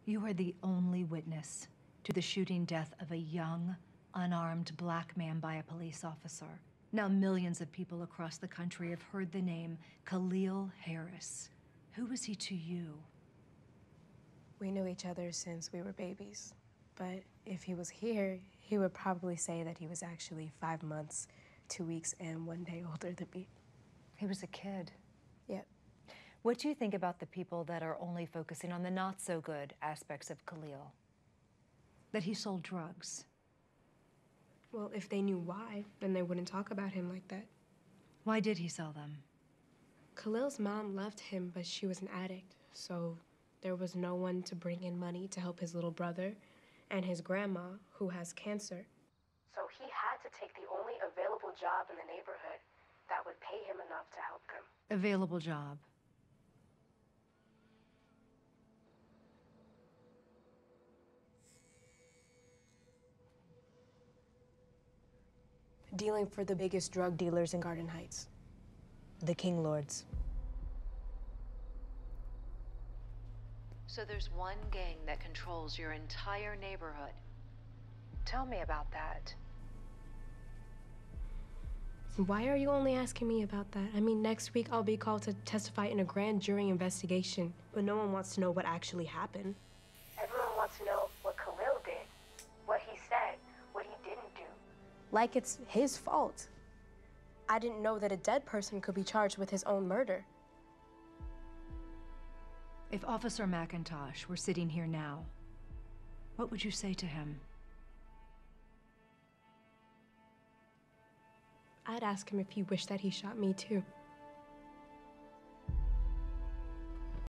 You are the only witness to the shooting death of a young, unarmed black man by a police officer. Now millions of people across the country have heard the name Khalil Harris. Who was he to you? We knew each other since we were babies. But if he was here, he would probably say that he was actually 5 months, 2 weeks, and 1 day older than me. He was a kid. Yep. What do you think about the people that are only focusing on the not-so-good aspects of Khalil? That he sold drugs? Well, if they knew why, then they wouldn't talk about him like that. Why did he sell them? Khalil's mom loved him, but she was an addict, so there was no one to bring in money to help his little brother and his grandma, who has cancer. So he had to take the only available job in the neighborhood that would pay him enough to help them. Available job. Dealing for the biggest drug dealers in Garden Heights, the King Lords. So there's one gang that controls your entire neighborhood. Tell me about that. Why are you only asking me about that? I mean, next week I'll be called to testify in a grand jury investigation, but no one wants to know what actually happened. Everyone wants to know what Khalil did, what he said, what he didn't do. Like it's his fault. I didn't know that a dead person could be charged with his own murder. If Officer McIntosh were sitting here now, what would you say to him? I'd ask him if he wished that he shot me too.